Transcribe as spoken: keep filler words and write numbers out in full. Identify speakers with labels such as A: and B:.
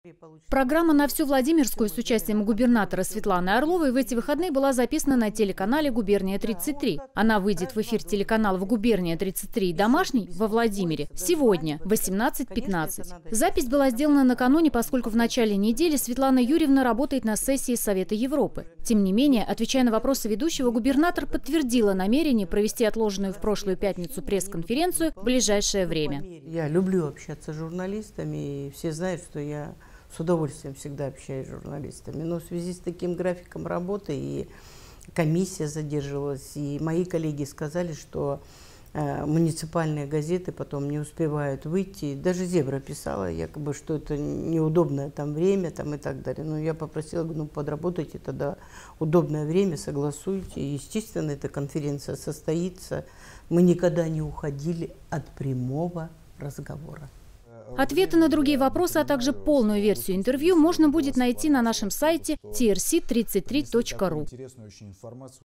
A: Программа «На всю Владимирскую» с участием губернатора Светланы Орловой в эти выходные была записана на телеканале «Губерния-тридцать три». Она выйдет в эфир телеканалов «Губерния-тридцать три» и «Домашний» во Владимире сегодня в восемнадцать пятнадцать. Запись была сделана накануне, поскольку в начале недели Светлана Юрьевна работает на сессии Совета Европы. Тем не менее, отвечая на вопросы ведущего, губернатор подтвердила намерение провести отложенную в прошлую пятницу пресс-конференцию в ближайшее время.
B: Я люблю общаться с журналистами, и все знают, что я с удовольствием всегда общаюсь с журналистами. Но в связи с таким графиком работы и комиссия задерживалась, и мои коллеги сказали, что э, муниципальные газеты потом не успевают выйти. Даже «Зебра» писала, якобы, что это неудобное там время там, и так далее. Но я попросила, говорю, ну подработайте тогда удобное время, согласуйте. И, естественно, эта конференция состоится. Мы никогда не уходили от прямого разговора.
A: Ответы на другие вопросы, а также полную версию интервью можно будет найти на нашем сайте ти эр си тридцать три точка ру.